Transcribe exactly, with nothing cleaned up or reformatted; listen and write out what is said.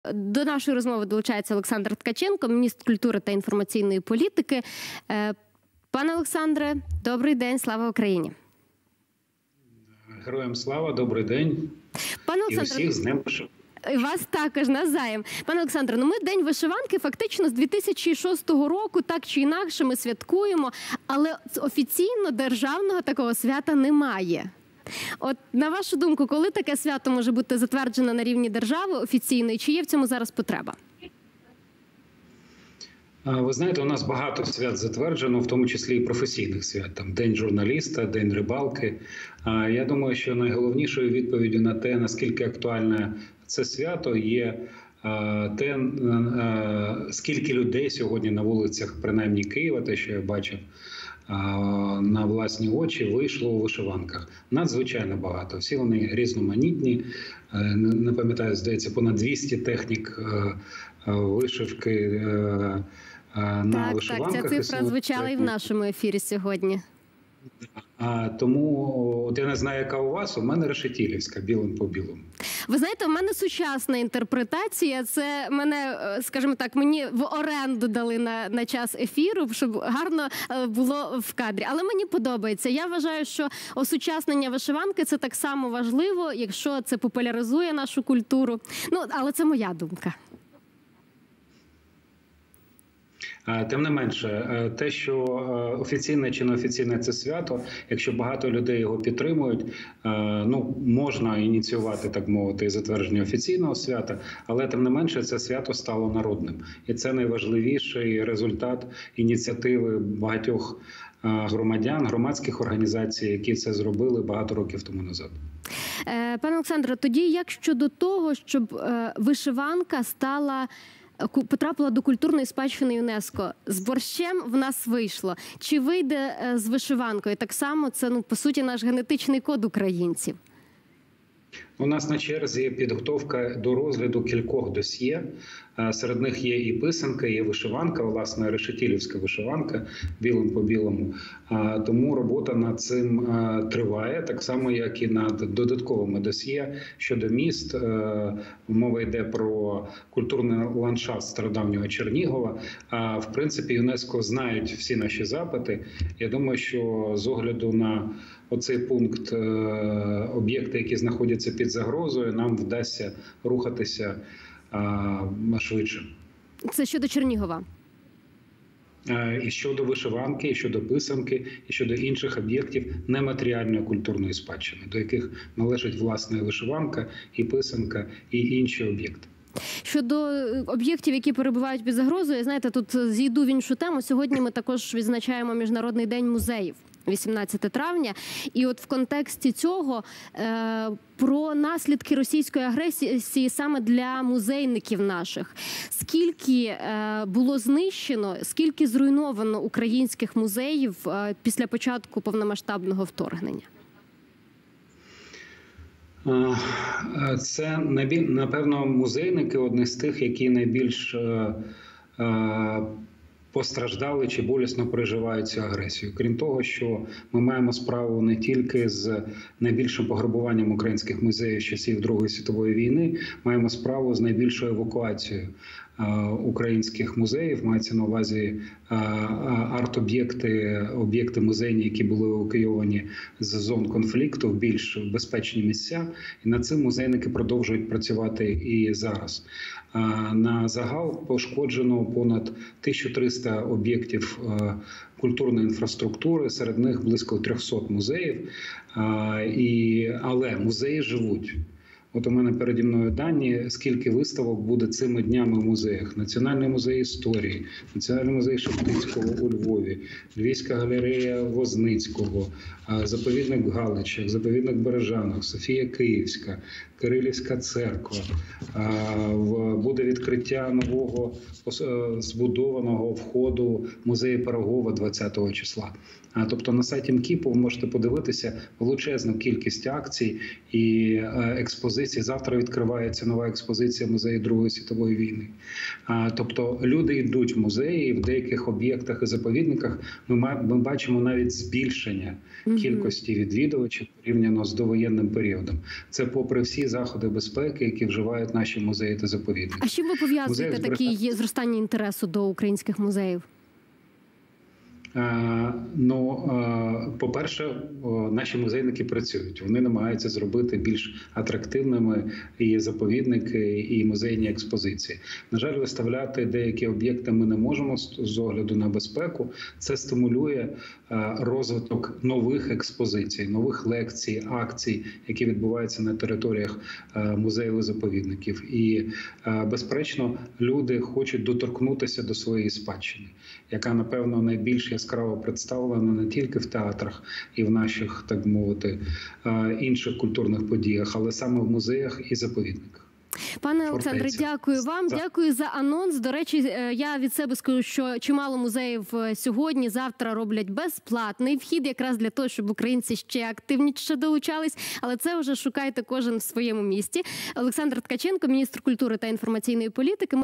До нашої розмови долучається Олександр Ткаченко, міністр культури та інформаційної політики. Пане Олександре, добрий день, слава Україні! Героям слава, добрий день. Пане і усіх з Днем Вишиванки. І вас також, навзаєм. Пане Олександре, ну ми День вишиванки фактично з дві тисячі шостого року так чи інакше ми святкуємо, але офіційно державного такого свята немає. От на вашу думку, коли таке свято може бути затверджено на рівні держави офіційно, і чи є в цьому зараз потреба? Ви знаєте, у нас багато свят затверджено, в тому числі і професійних свят. Там День журналіста, День рибалки. Я думаю, що найголовнішою відповіддю на те, наскільки актуальне це свято, є те, скільки людей сьогодні на вулицях, принаймні Києва, те, що я бачив, на власні очі, вийшло у вишиванках. Надзвичайно багато. Всі вони різноманітні. Не пам'ятаю, здається, понад двісті технік вишивки на так, вишиванках. Так, ця цифра звучала і в нашому ефірі сьогодні. А, тому, от я не знаю, яка у вас, у мене решетилівська, білим по білому. Ви знаєте, у мене сучасна інтерпретація, це мене, скажімо так, мені в оренду дали на, на час ефіру, щоб гарно було в кадрі. Але мені подобається. Я вважаю, що осучаснення вишиванки – це так само важливо, якщо це популяризує нашу культуру. Ну, але це моя думка. Тим не менше, те, що офіційне чи неофіційне це свято, якщо багато людей його підтримують, ну, можна ініціювати, так мовити, затвердження офіційного свята, але тим не менше це свято стало народним. І це найважливіший результат ініціативи багатьох громадян, громадських організацій, які це зробили багато років тому назад. Пане Олександре, тоді як щодо того, щоб вишиванка стала... потрапила до культурної спадщини ЮНЕСКО. З борщем в нас вийшло. Чи вийде з вишиванкою? Так само це, ну, по суті, наш генетичний код українців. У нас на черзі підготовка до розгляду кількох досьє. Серед них є і писанка, є вишиванка, власне, решетилівська вишиванка, білим по білому. Тому робота над цим триває, так само, як і над додатковими досьє щодо міст. Мова йде про культурний ландшафт стародавнього Чернігова. В принципі, ЮНЕСКО знають всі наші запити. Я думаю, що з огляду на оцей пункт об'єкти, які знаходяться під загрозою, нам вдасться рухатися швидше. Це щодо Чернігова? І щодо вишиванки, і щодо писанки, і щодо інших об'єктів нематеріальної культурної спадщини, до яких належить, власне, вишиванка, і писанка, і інші об'єкти. Щодо об'єктів, які перебувають під загрозою, знаєте, тут зійду в іншу тему. Сьогодні ми також відзначаємо Міжнародний день музеїв, вісімнадцяте травня. І от в контексті цього е, про наслідки російської агресії саме для музейників наших. Скільки е, було знищено, скільки зруйновано українських музеїв е, після початку повномасштабного вторгнення? Це, напевно, музейники одні з тих, які найбільш постраждали чи болісно переживають цю агресію. Крім того, що ми маємо справу не тільки з найбільшим пограбуванням українських музеїв з часів Другої світової війни, маємо справу з найбільшою евакуацією українських музеїв, мається на увазі арт-об'єкти, об'єкти музейні, які були евакуйовані з зон конфлікту в більш безпечні місця. І над цим музейники продовжують працювати і зараз. На загал пошкоджено понад тисячу триста об'єктів культурної інфраструктури, серед них близько трьохсот музеїв, але музеї живуть. От у мене переді мною дані, скільки виставок буде цими днями в музеях. Національний музей історії, Національний музей Шептицького у Львові, Львівська галерея Возницького, заповідник в Галичах, заповідник в Бережанах, Софія Київська, Кирилівська церква. Буде відкриття нового збудованого входу музею Пирогова двадцятого числа. Тобто на сайті МКІПу ви можете подивитися величезну кількість акцій і експозицій. Завтра відкривається нова експозиція музею Другої світової війни. Тобто люди йдуть в музеї, і в деяких об'єктах і заповідниках ми бачимо навіть збільшення кількості відвідувачів порівняно з довоєнним періодом. Це попри всі заходи безпеки, які вживають наші музеї та заповідники. заповідників. А з чим ви пов'язуєте Музеї такий зростання інтересу до українських музеїв? Ну, по-перше, наші музейники працюють. Вони намагаються зробити більш атрактивними і заповідники, і музейні експозиції. На жаль, виставляти деякі об'єкти ми не можемо з огляду на безпеку. Це стимулює розвиток нових експозицій, нових лекцій, акцій, які відбуваються на територіях музеїв-заповідників. І, безперечно, люди хочуть доторкнутися до своєї спадщини, яка, напевно, найбільш яскраво представлена не тільки в театрах і в наших, так мовити, інших культурних подіях, але саме в музеях і заповідниках. Пане Олександре, дякую вам, дякую за анонс. До речі, я від себе скажу, що чимало музеїв сьогодні, завтра роблять безплатний вхід, якраз для того, щоб українці ще активніше долучались, але це вже шукайте кожен в своєму місті. Олександр Ткаченко, міністр культури та інформаційної політики.